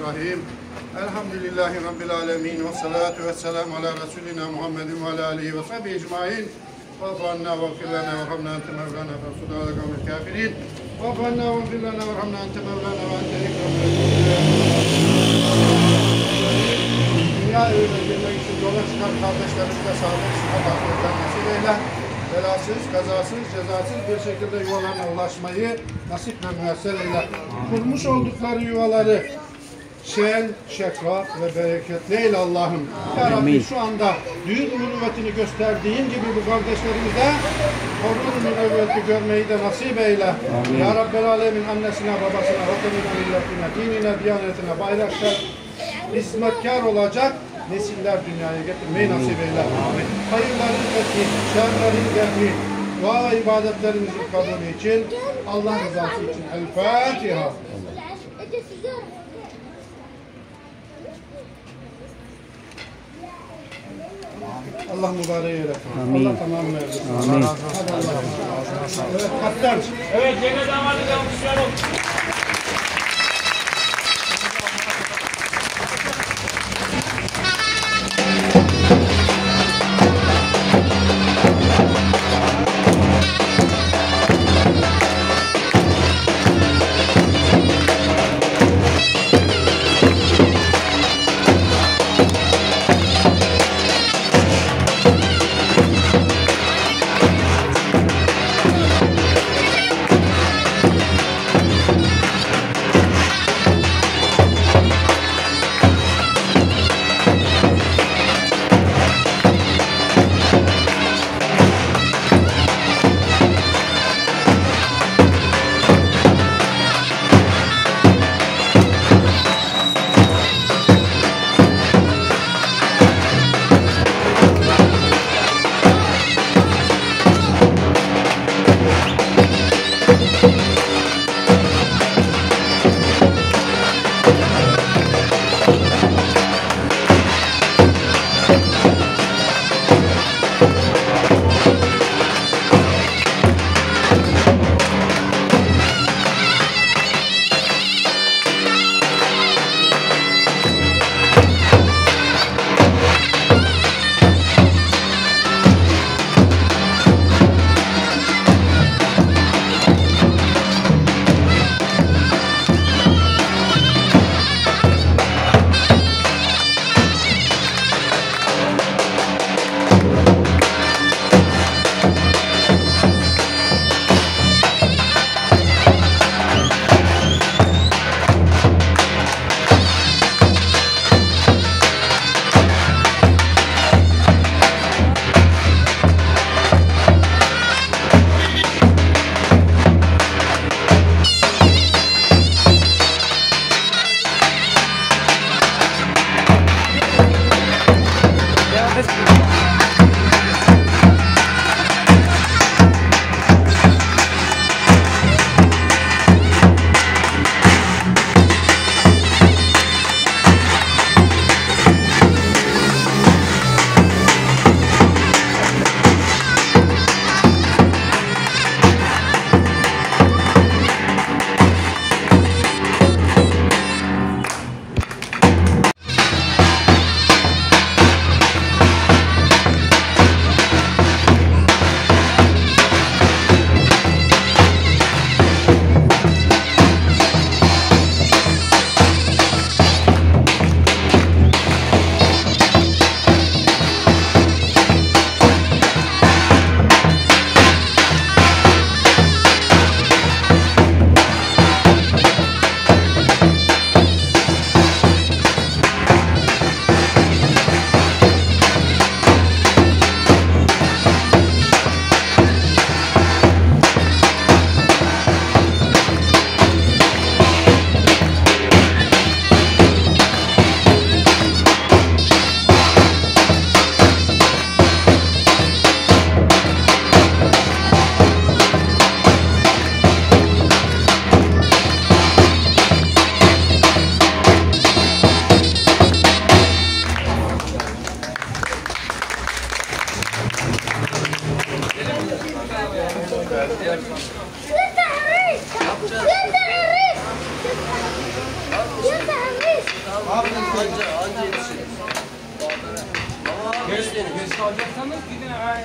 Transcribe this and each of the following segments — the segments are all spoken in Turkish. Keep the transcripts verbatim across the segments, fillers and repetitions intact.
Bismillahirrahmanirrahim. Elhamdülillahi Rabbil alemin. Ve salatu ve selamu ala Resulina Muhammedin ve ala alihi ve sahbihi ecmain. Va'fu anna va'gfir lana ve'rhamna ente mevlana fe'nsurnâ alâ kavmil kâfirîn. Va'fu anna va'gfir lana ve'rhamna ente mevlana ve ente ekremul Dünya evine girmek için yola çıkan kardeşlerimize sağlık, sıhhat, afiyetler nasip eyle. Belasız, kazasız, cezasız bir şekilde yuvalarına ulaşmayı nasip ve müyesser eyle. Kurmuş oldukları yuvaları şen, şefkat ve bereketli eyle Allah'ım. Ya Rabbi şu anda düğün mürüvvetini gösterdiğin gibi bu kardeşlerimize torun mürüvveti görmeyi de nasip eyle. Amin. Ya Rabbel Alemin annesine, babasına, vatanına, milletine, dinine, diyanetine, bayraklar, hizmetkar olacak nesiller dünyaya getirmeyi nasip eyle. Amin. Hayırların fethi, şerlerin defi, dua ve ibadetlerimizin kabulü için, Allah rızası için El Fatiha. Allah mübarek eylesin. Allah tamam versin. Amin. Hadi Allah. Evet, kaptan. Evet, yine damadı kalmışlarım. يا تعريس يا تعريس kalacaksanız gidin hemen.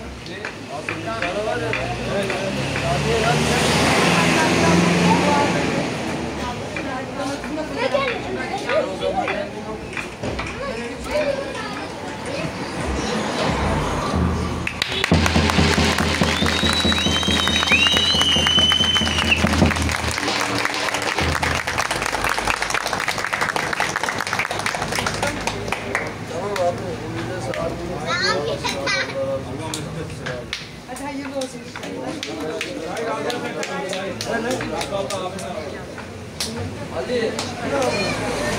Hadi hayırlı olsun. Hadi.